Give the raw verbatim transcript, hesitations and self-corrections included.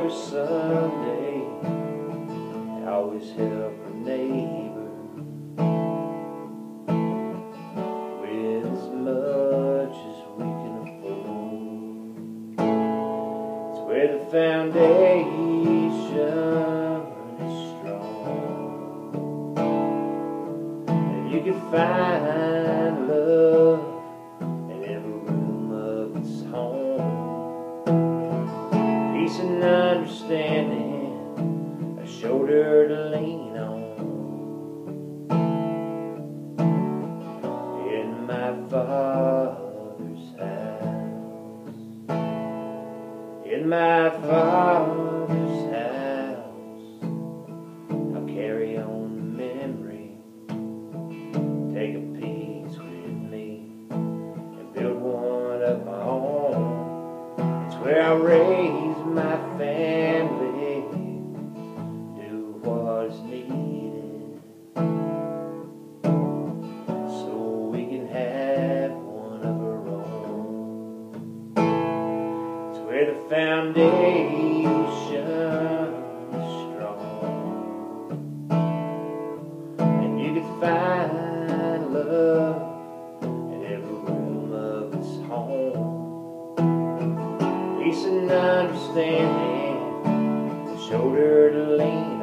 every Sunday. Always help a neighbor with as much as we can afford. It's where the foundation is strong, and you can find love in every room of its home. Peace and understanding, a shoulder to lean on. In my Father's house, in my Father's house, I'll carry on the memory, take a piece with me, and build one of my own. It's where I raise my family, do what is needed, so we can have one of our own. It's where the foundation is strong, and you can find love in every room of this home. Peace and understanding, a shoulder to lean